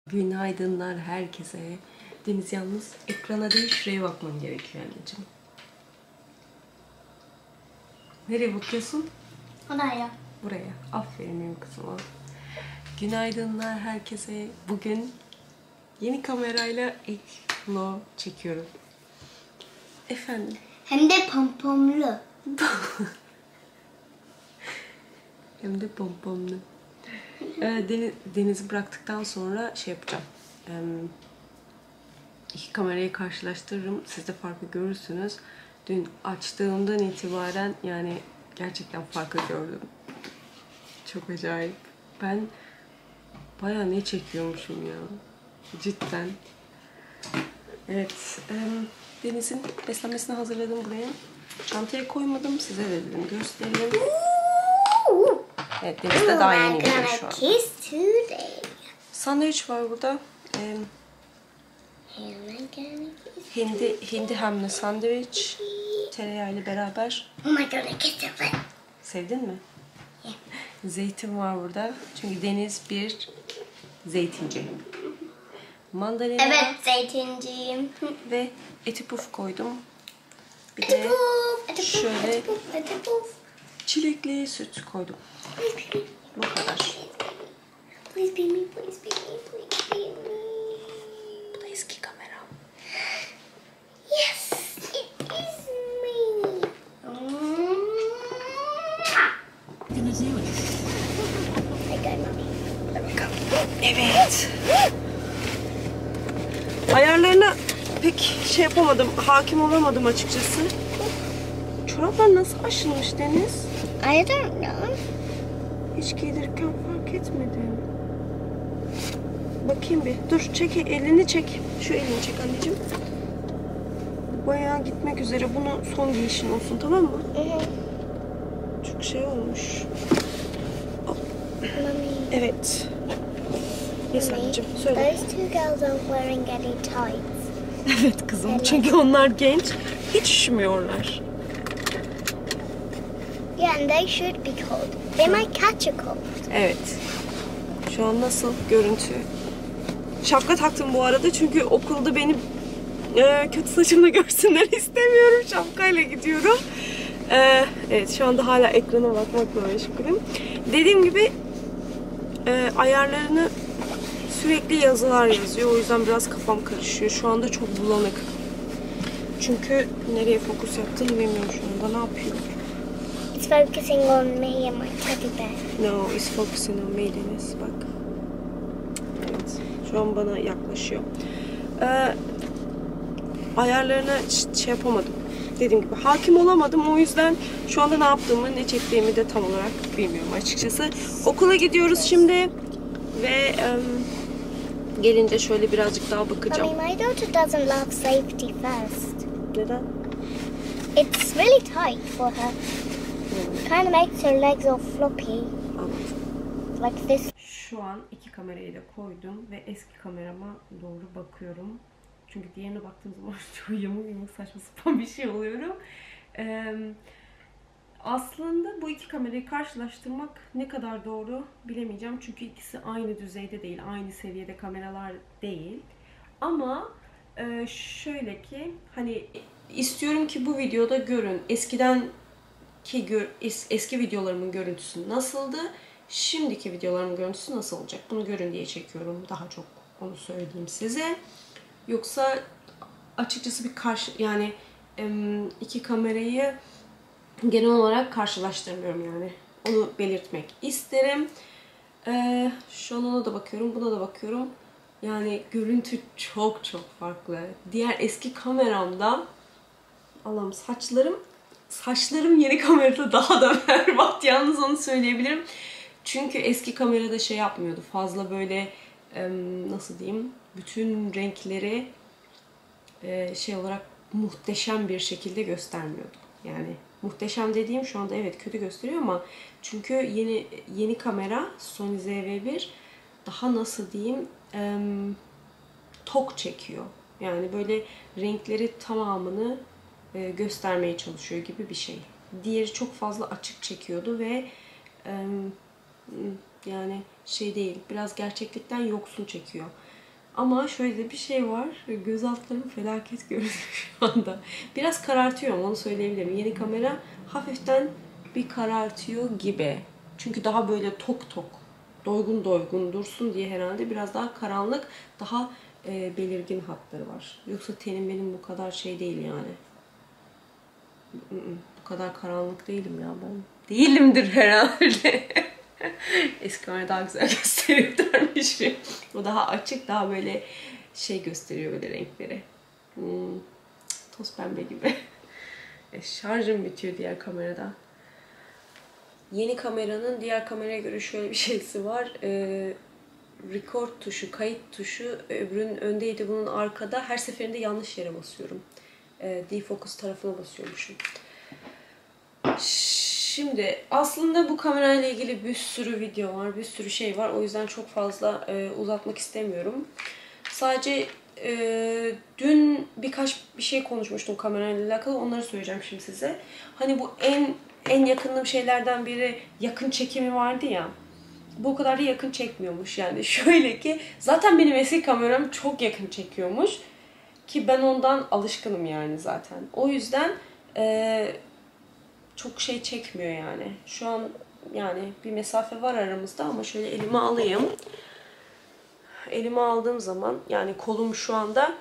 Günaydınlar herkese. Deniz yalnız ekrana değil şuraya bakmam gerekiyor anneciğim. Nereye bakıyorsun? Oraya. Buraya. Aferin benim kızıma. Günaydınlar herkese. Bugün yeni kamerayla ilk vlog çekiyorum. Efendim? Hem de pompomlu. Hem de pompomlu. Deniz'i bıraktıktan sonra şey yapacağım. İki kamerayı karşılaştırırım. Siz de farkı görürsünüz. Dün açtığımdan itibaren yani gerçekten farkı gördüm. Çok acayip. Ben bayağı ne çekiyormuşum ya. Cidden. Evet. Deniz'in beslenmesini hazırladım buraya. Çantaya koymadım. Size de dedim göstereyim. Evet, Deniz de daha yeni geliyor şu an. Sandviç var burada. Hindi hamlı sandviç. Tereyağıyla beraber. Oh my god, I kissed your foot. Sevdin mi? Yeah. Zeytin var burada. Çünkü Deniz bir zeytinci. Mandalina. Evet, zeytinciyim. Ve eti puf koydum. Bir de şöyle çilekli süt koydum. Bu kadar. Please be me, please be me, please be me. Bu da eski kameram. Yes, it is me. I got mommy. There we go. Evet. Ayarlarına pek şey yapamadım, hakim olamadım açıkçası. Çoraplar nasıl aşılmış Deniz? I don't know. Hiç giydirirken fark etmedim. Bakayım bir. Dur çek, elini çek. Şu elini çek anneciğim. Bayağı gitmek üzere. Bunu son giyişin olsun, tamam mı? Çok şey olmuş. Mommy. Evet. Yes anneciğim, söyle. Those two girls aren't wearing any tights. Evet kızım. Çünkü onlar genç. Hiç üşümüyorlar. Yeah, and they should be cold. They might catch a cold. Evet. Şu an nasıl görüntü? Şapka taktım bu arada çünkü okulda benim kötü saçımı görsünler istemiyorum. Şapkayla gidiyorum. Evet şu anda hala ekrana bakmakla meşgulüm. Dediğim gibi ayarlarını sürekli yazılar yazıyor. O yüzden biraz kafam karışıyor. Şu anda çok bulanık. Çünkü nereye fokus yaptığını bilmiyorum şu anda. Ne yapıyor? It's focusing on me and my teddy bear. No, it's focusing on me Deniz. Bak. Evet. Şu an bana yaklaşıyor. Ayarlarına şey yapamadım. Dediğim gibi hakim olamadım. O yüzden şu anda ne yaptığımı, ne çektiğimi de tam olarak bilmiyorum açıkçası. Okula gidiyoruz şimdi. Ve gelince şöyle birazcık daha bakacağım. Mommy, my daughter doesn't love safety first. Neden? It's really tight for her. Kind of makes her legs all floppy. Anladım. Like this. Şu an iki kamerayı da koydum ve eski kamerama doğru bakıyorum. Çünkü diğerine baktığım zaman çok yamuk saçma sapan bir şey oluyorum. Aslında bu iki kamerayı karşılaştırmak ne kadar doğru bilemeyeceğim. Çünkü ikisi aynı düzeyde değil, aynı seviyede kameralar değil. Ama şöyle ki hani istiyorum ki bu videoda görün. Eski videolarımın görüntüsü nasıldı? Şimdiki videolarımın görüntüsü nasıl olacak? Bunu görün diye çekiyorum. Daha çok onu söyleyeyim size. Yoksa açıkçası yani iki kamerayı genel olarak karşılaştırmıyorum yani. Onu belirtmek isterim. Şu an ona da bakıyorum, buna da bakıyorum. Yani görüntü çok farklı. Diğer eski kameramda Allah'ım saçlarım yeni kamerada daha da berbat. Yalnız onu söyleyebilirim. Çünkü eski kamerada şey yapmıyordu. Fazla böyle nasıl diyeyim? Bütün renkleri şey olarak muhteşem bir şekilde göstermiyordu. Yani muhteşem dediğim şu anda evet kötü gösteriyor ama çünkü yeni kamera Sony ZV-1 daha nasıl diyeyim tok çekiyor. Yani böyle renkleri tamamını göstermeye çalışıyor gibi bir şey. Diğeri çok fazla açık çekiyordu ve yani şey değil, biraz gerçeklikten yoksun çekiyor. Ama şöyle de bir şey var. Göz altlarım felaket görünüyor şu anda. Biraz karartıyorum, onu söyleyebilirim. Yeni kamera hafiften bir karartıyor gibi. Çünkü daha böyle tok tok, doygun doygun dursun diye herhalde biraz daha karanlık, daha belirgin hatları var. Yoksa tenim benim bu kadar şey değil yani. Bu kadar karanlık değilim ya ben. Değilimdir herhalde. Eski kamera daha güzel gösteriyorlarmış. O daha açık, daha böyle şey gösteriyor böyle renkleri. Toz pembe gibi. Şarjım bitiyor diğer kamerada. Yeni kameranın diğer kameraya göre şöyle bir şeysi var. Record tuşu, kayıt tuşu öbürünün öndeydi, bunun arkada. Her seferinde yanlış yere basıyorum. Defocus tarafına basıyormuşum. Şimdi aslında bu kamerayla ilgili bir sürü video var, bir sürü şey var. O yüzden çok fazla uzatmak istemiyorum. Sadece dün birkaç bir şey konuşmuştum kamerayla alakalı. Onları söyleyeceğim şimdi size. Hani bu en yakınım şeylerden biri yakın çekimi vardı ya. Bu kadar da yakın çekmiyormuş yani. Şöyle ki zaten benim eski kameram çok yakın çekiyormuş. Ki ben ondan alışkınım yani zaten. O yüzden çok şey çekmiyor yani. Şu an yani bir mesafe var aramızda ama şöyle elime alayım. Elime aldığım zaman yani kolum şu anda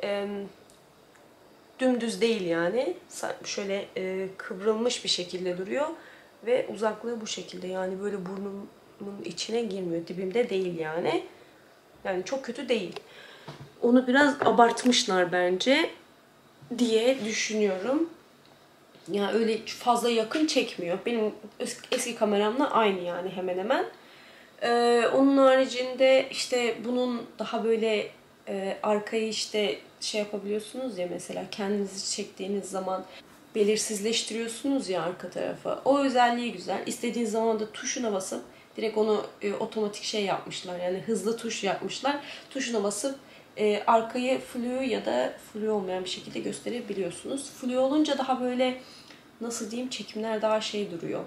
dümdüz değil yani. Şöyle kıvrılmış bir şekilde duruyor ve uzaklığı bu şekilde. Yani böyle burnumun içine girmiyor. Dibimde değil yani. Yani çok kötü değil. Onu biraz abartmışlar bence diye düşünüyorum. Ya öyle fazla yakın çekmiyor. Benim eski kameramla aynı yani hemen hemen. Onun haricinde işte bunun daha böyle arkayı işte şey yapabiliyorsunuz ya, mesela kendinizi çektiğiniz zaman belirsizleştiriyorsunuz ya arka tarafı. O özelliği güzel. İstediğiniz zaman da tuşuna basıp direkt onu otomatik şey yapmışlar. Yani hızlı tuş yapmışlar. Tuşuna basıp arkayı flu ya da flu olmayan bir şekilde gösterebiliyorsunuz. Flu olunca daha böyle nasıl diyeyim, çekimler daha şey duruyor.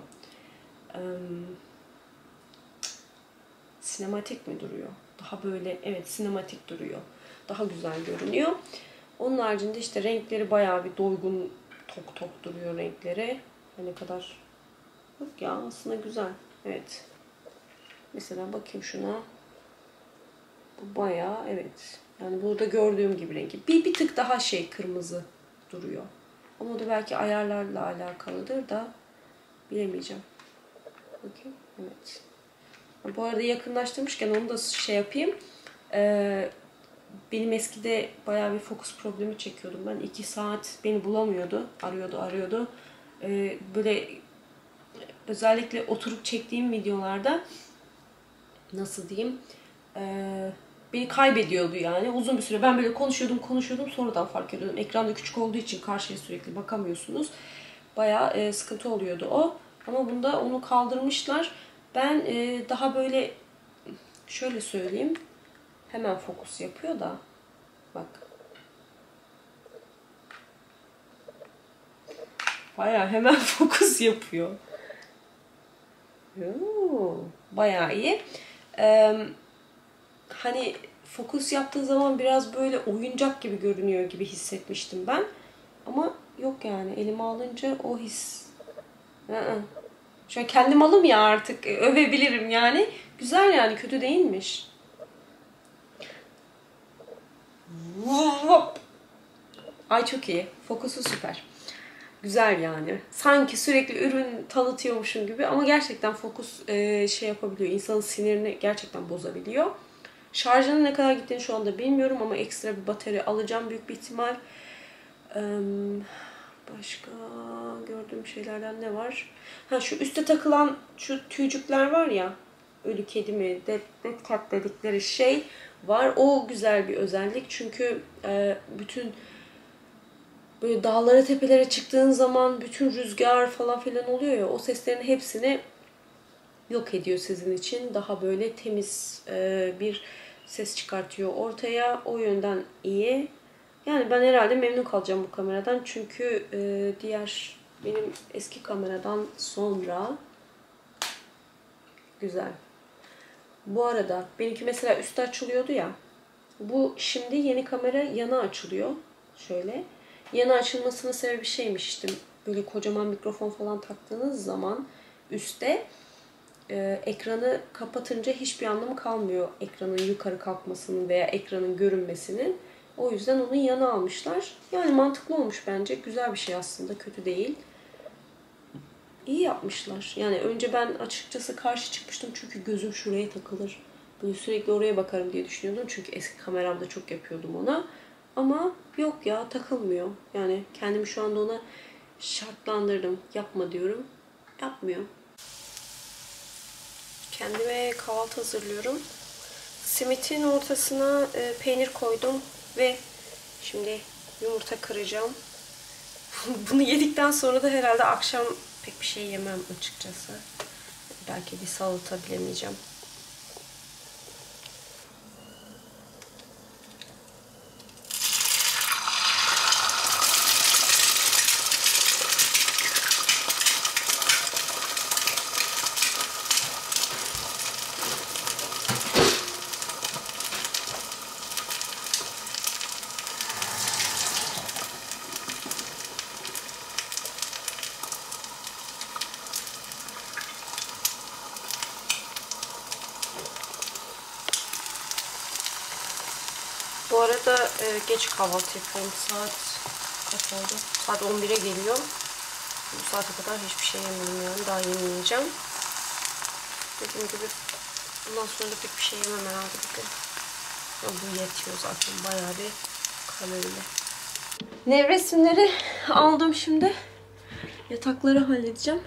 Sinematik mi duruyor? Daha böyle evet sinematik duruyor. Daha güzel görünüyor. Onun haricinde işte renkleri bayağı bir doygun, tok tok duruyor renkleri. Ne kadar yok ya, aslında güzel. Evet. Mesela bakayım şuna. Bu bayağı evet. Yani burada gördüğüm gibi rengi. Bir tık daha şey kırmızı duruyor. Ama o da belki ayarlarla alakalıdır da bilemeyeceğim. Bakayım. Evet. Bu arada yakınlaştırmışken onu da şey yapayım. Benim eskide bayağı bir fokus problemi çekiyordum. Ben 2 saat beni bulamıyordu. Arıyordu. Böyle özellikle oturup çektiğim videolarda nasıl diyeyim, beni kaybediyordu yani uzun bir süre. Ben böyle konuşuyordum, sonradan fark ediyordum. Ekranda küçük olduğu için karşıya sürekli bakamıyorsunuz. Bayağı sıkıntı oluyordu o. Ama bunda onu kaldırmışlar. Ben daha böyle şöyle söyleyeyim. Hemen fokus yapıyor da. Bak. Bayağı hemen fokus yapıyor. Bayağı iyi. Hani fokus yaptığı zaman biraz böyle oyuncak gibi görünüyor gibi hissetmiştim ben. Ama yok yani elime alınca o his. Şu an kendim alım ya, artık övebilirim yani. Güzel yani, kötü değilmiş. Ay çok iyi. Fokusu süper. Güzel yani. Sanki sürekli ürün tanıtıyormuşum gibi ama gerçekten fokus şey yapabiliyor. İnsanın sinirini gerçekten bozabiliyor. Şarjının ne kadar gittiğini şu anda bilmiyorum ama ekstra bir batarya alacağım büyük bir ihtimal. Başka gördüğüm şeylerden ne var? Ha, şu üste takılan şu tüycükler var ya. Ölü kedi mi? Dead cat dedikleri şey var. O güzel bir özellik. Çünkü bütün böyle dağlara tepelere çıktığın zaman bütün rüzgar falan filan oluyor ya, o seslerin hepsini yok ediyor sizin için. Daha böyle temiz bir ses çıkartıyor ortaya. O yönden iyi. Yani ben herhalde memnun kalacağım bu kameradan. Çünkü diğer benim eski kameradan sonra güzel. Bu arada benimki mesela üstü açılıyordu ya. Bu şimdi yeni kamera yana açılıyor. Şöyle. Yana açılmasının sebebi şeymiş işte. Böyle kocaman mikrofon falan taktığınız zaman üstte ekranı kapatınca hiçbir anlamı kalmıyor. Ekranın yukarı kalkmasının veya ekranın görünmesinin. O yüzden onu yana almışlar. Yani mantıklı olmuş bence. Güzel bir şey aslında. Kötü değil. İyi yapmışlar. Yani önce ben açıkçası karşı çıkmıştım. Çünkü gözüm şuraya takılır. Böyle sürekli oraya bakarım diye düşünüyordum. Çünkü eski kameramda çok yapıyordum ona. Ama yok ya, takılmıyor. Yani kendimi şu anda ona şartlandırdım. Yapma diyorum. Yapmıyor. Kendime kahvaltı hazırlıyorum. Simitin ortasına peynir koydum ve şimdi yumurta kıracağım. Bunu yedikten sonra da herhalde akşam pek bir şey yemem açıkçası. Belki bir salata bilemeyeceğim. Bu arada geç kahvaltı yapıyorum. Saat kaç oldu? Saat 11'e geliyor. Bu saate kadar hiçbir şey yemiyorum yani. Daha yemeyeceğim. Dediğim gibi bundan sonra da pek bir şey yemem herhalde bugün. Ya bu yetiyor zaten. Bayağı bir kalorili. Nevresimleri aldım şimdi. Yatakları halledeceğim.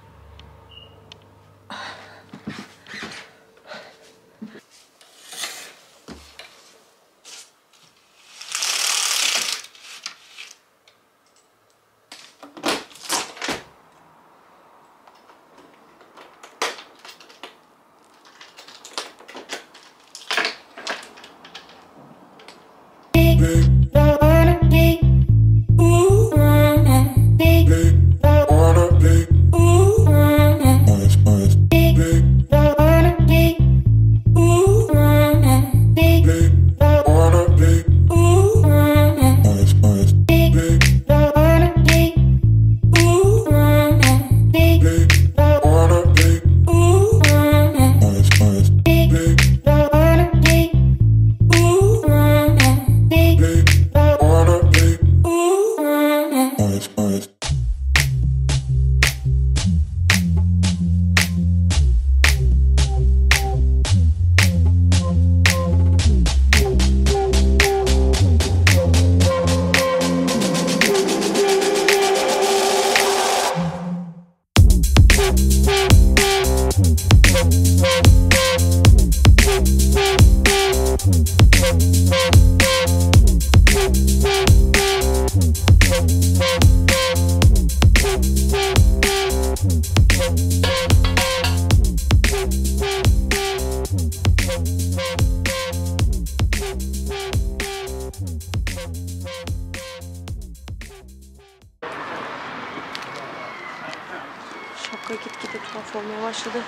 Şapka gitgide tuhaf olmaya başladı.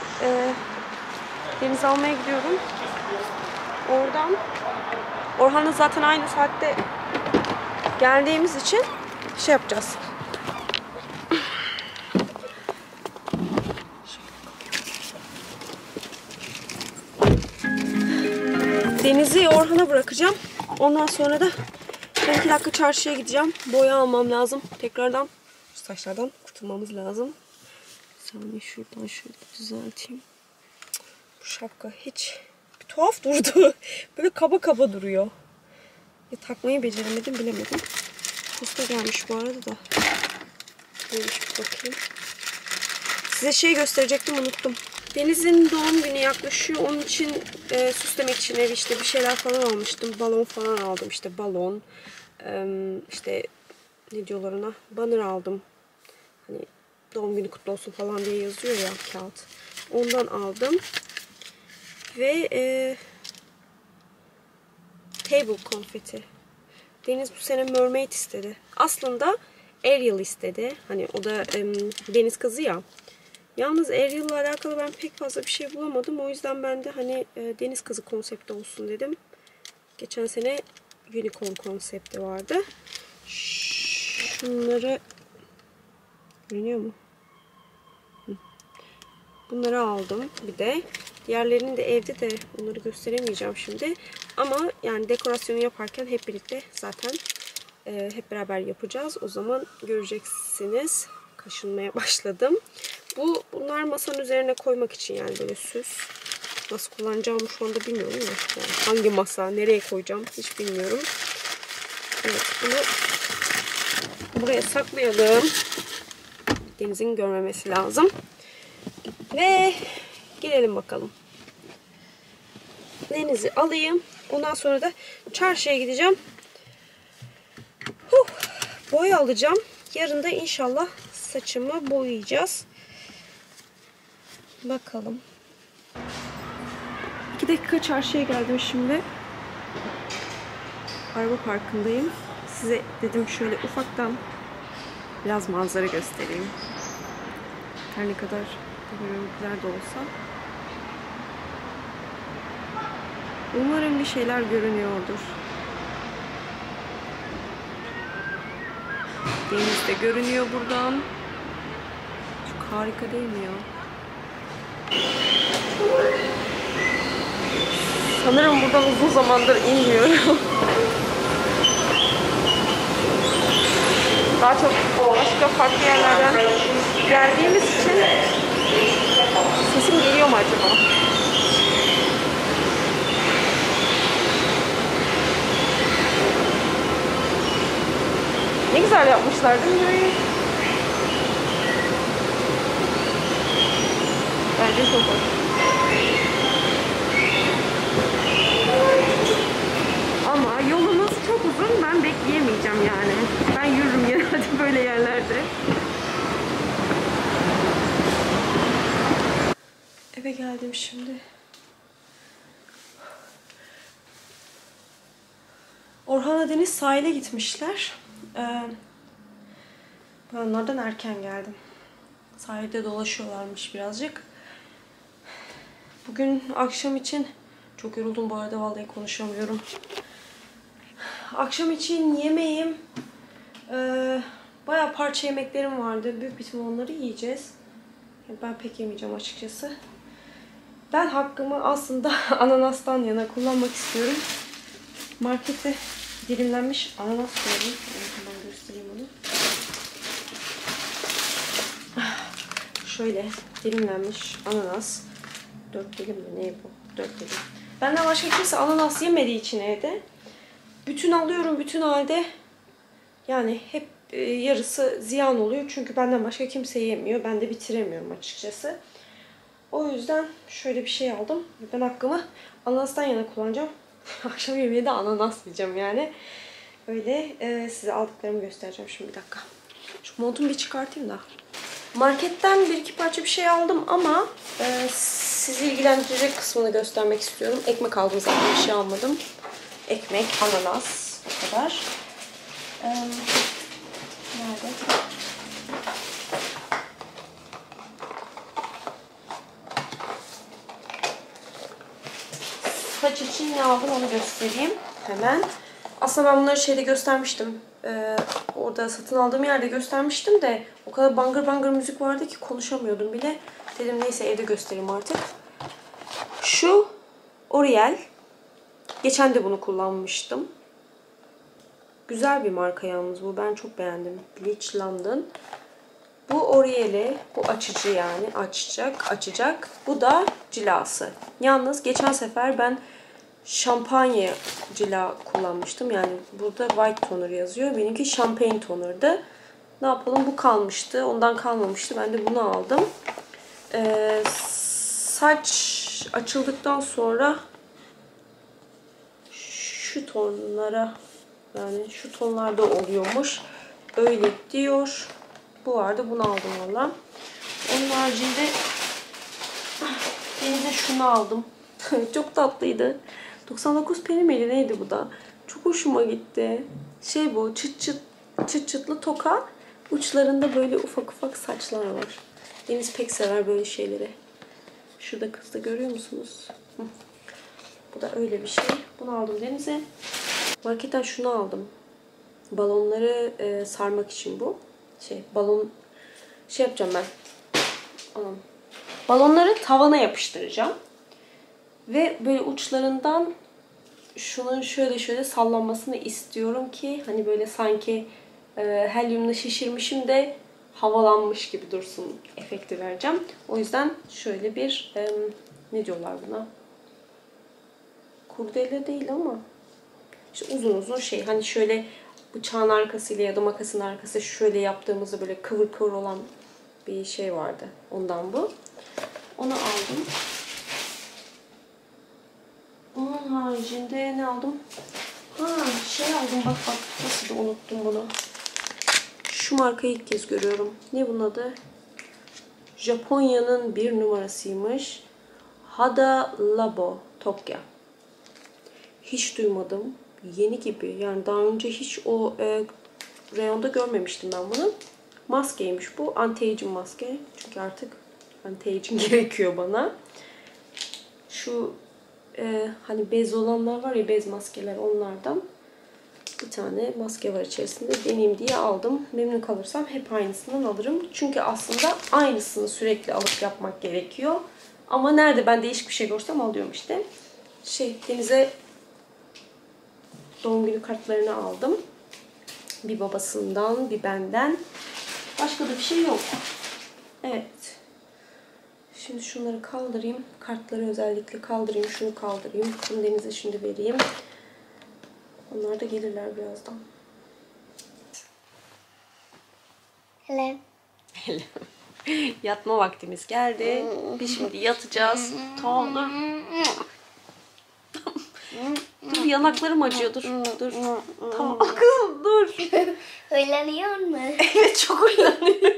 Deniz almaya gidiyorum. Oradan Orhan'la zaten aynı saatte geldiğimiz için şey yapacağız. Deniz'i Orhan'a bırakacağım. Ondan sonra da 2 dakika çarşıya gideceğim. Boya almam lazım. Tekrardan şu saçlardan kurtulmamız lazım. Bir saniye şuradan şöyle düzelteyim. Bu şapka hiç bir tuhaf durdu. Böyle kaba kaba duruyor. Takmayı beceremedim, bilemedim. Posta gelmiş bu arada da. Neymiş bir bakayım. Size şey gösterecektim, unuttum. Deniz'in doğum günü yaklaşıyor. Onun için süslemek için ev işte bir şeyler falan almıştım. Balon falan aldım. İşte balon. İşte ne diyorlar ona? Banner aldım. Hani doğum günü kutlu olsun falan diye yazıyor ya kağıt. Ondan aldım. Ve table konfeti. Deniz bu sene mermaid istedi. Aslında Ariel istedi. Hani o da deniz kızı ya. Yalnız Ariel'la alakalı ben pek fazla bir şey bulamadım. O yüzden ben de hani deniz kızı konsepti olsun dedim. Geçen sene unicorn konsepti vardı. Şunları görünüyor mu? Bunları aldım bir de. Diğerlerini de evde de onları gösteremeyeceğim şimdi. Ama yani dekorasyonu yaparken hep birlikte zaten hep beraber yapacağız. O zaman göreceksiniz. Kaşınmaya başladım. Bunlar masanın üzerine koymak için yani böyle süs. Nasıl kullanacağımı şu anda bilmiyorum ya. Yani hangi masa, nereye koyacağım hiç bilmiyorum. Evet, bunu buraya saklayalım. Deniz'in görmemesi lazım. Ve gelelim bakalım. Deniz'i alayım. Ondan sonra da çarşıya gideceğim. Boya alacağım. Yarın da inşallah saçımı boyayacağız. Bakalım. 2 dakika çarşıya geldim şimdi. Araba parkındayım. Size dedim şöyle ufaktan biraz manzara göstereyim. Her ne kadar görüntüler de olsa. Umarım bir şeyler görünüyordur. Deniz de görünüyor buradan. Çok harika değil mi ya? Sanırım buradan uzun zamandır inmiyorum. Daha çok başka farklı yerlerden geldiğimiz için sesim geliyor mu acaba? Ne güzel yapmışlar değil mi? Bence çok hoş. Ama yolumuz çok uzun. Ben bekleyemeyeceğim yani. Ben yürürüm genelde böyle yerlerde. Eve geldim şimdi. Orhan'la Deniz sahile gitmişler. Ben onlardan erken geldim. Sahilde dolaşıyorlarmış birazcık. Bugün akşam için çok yoruldum bu arada, vallahi konuşamıyorum. Akşam için yemeğim bayağı parça yemeklerim vardı. Büyük bir ihtimal onları yiyeceğiz. Ben pek yemeyeceğim açıkçası. Ben hakkımı aslında ananastan yana kullanmak istiyorum. Markette dilimlenmiş ananas gördüm. Hemen göstereyim onu. Şöyle dilimlenmiş ananas. 4 dilim mi? Ne bu? 4 dilim. Benden başka kimse ananas yemediği için evde. Bütün alıyorum bütün halde. Yani hep yarısı ziyan oluyor. Çünkü benden başka kimse yemiyor. Ben de bitiremiyorum açıkçası. O yüzden şöyle bir şey aldım. Ben hakkımı ananastan yana kullanacağım. Akşam yemeği de ananas yiyeceğim yani. Öyle size aldıklarımı göstereceğim şimdi bir dakika. Şu montumu bir çıkartayım da. Marketten 1-2 parça bir şey aldım ama sizi ilgilendirecek kısmını göstermek istiyorum. Ekmek aldım zaten, bir şey almadım. Ekmek, ananas, o kadar. Nerede? Saç için ne aldım onu göstereyim hemen. Aslında ben bunları şeyde göstermiştim. Orada satın aldığım yerde göstermiştim de o kadar bangır bangır müzik vardı ki konuşamıyordum bile. Dedim neyse evde göstereyim artık. Şu Oriel. Geçen de bunu kullanmıştım. Güzel bir marka yalnız bu. Ben çok beğendim. Bleach London. Bu Oriel'i, bu açıcı yani. Açacak. Bu da cilası. Yalnız geçen sefer ben şampanya cila kullanmıştım. Yani burada white toner yazıyor. Benimki champagne toner'dı. Ne yapalım? Bu kalmıştı. Ondan kalmamıştı. Ben de bunu aldım. Saç açıldıktan sonra şu tonlara, yani şu tonlarda oluyormuş. Öyle diyor. Bu vardı. Bunu aldım valla. Onun haricinde yine şunu aldım. Çok tatlıydı. 99 peni miydi neydi bu da? Çok hoşuma gitti. Şey bu çıt çıtlı toka. Uçlarında böyle ufak ufak saçlar var. Deniz pek sever böyle şeyleri. Şurada kız da görüyor musunuz? Bu da öyle bir şey. Bunu aldım Deniz'e. Marketten şunu aldım. Balonları sarmak için bu. Balon yapacağım ben. Balonları tavana yapıştıracağım. Ve böyle uçlarından şunun şöyle sallanmasını istiyorum ki hani böyle sanki helyumla şişirmişim de havalanmış gibi dursun efekti vereceğim. O yüzden şöyle bir ne diyorlar buna? Kurdele değil ama işte uzun hani şöyle bıçağın arkasıyla ya da makasın arkası şöyle yaptığımızda böyle kıvır kıvır olan bir şey vardı. Ondan bu. Onu aldım. Onun haricinde ne aldım? Aldım bak nasıl da unuttum bunu. Şu markayı ilk kez görüyorum. Ne bunun adı? Japonya'nın bir numarasıymış. Hada Labo Tokyo. Hiç duymadım. Yeni gibi. Yani daha önce hiç o reyonda görmemiştim ben bunu. Maskeymiş bu. Anti-aging maske. Çünkü artık anti-aging gerekiyor bana. Şu hani bez olanlar var ya, bez maskeler, onlardan bir tane maske var içerisinde. Deneyeyim diye aldım. Memnun kalırsam hep aynısından alırım. Çünkü aslında aynısını sürekli alıp yapmak gerekiyor. Ama nerede ben değişik bir şey görsem alıyorum işte. Deniz'e doğum günü kartlarını aldım. Bir babasından, bir benden. Başka da bir şey yok. Evet. Şimdi şunları kaldırayım. Kartları özellikle kaldırayım. Şunu kaldırayım. Bunu Deniz'e şimdi vereyim. Onlar da gelirler birazdan. Hello. Hello. Yatma vaktimiz geldi. Biz şimdi yatacağız. Tamam dur. Dur, yanaklarım acıyor. Dur. Tamam kızım dur. Uylanıyor mu? Evet, çok uylanıyorum.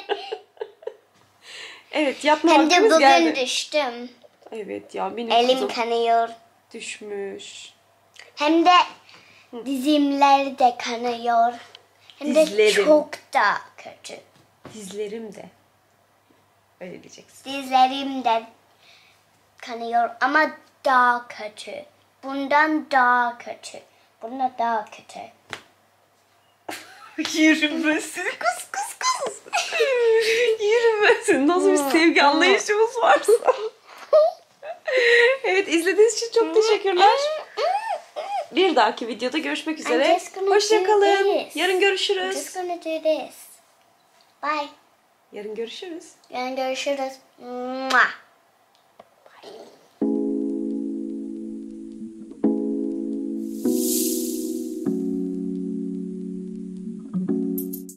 Evet, yatma Hem de vaktimiz bugün geldi. düştüm. Evet ya, benim Elim kızım kanıyor. düşmüş. Hem de dizimler de kanıyor. Hem de Dizlerim. çok da kötü. Dizlerim de. Öyle diyeceksin. Dizlerim de kanıyor ama daha kötü. Bundan daha kötü. Bundan daha kötü. Yürümesin kız. Yürümesin. Nasıl bir sevgi anlayışımız varsa. Evet, izlediğiniz için çok teşekkürler. Bir dahaki videoda görüşmek üzere. Hoşçakalın. Yarın görüşürüz. Just gonna do this. Bye. Yarın görüşürüz. Yarın görüşürüz. Mwah.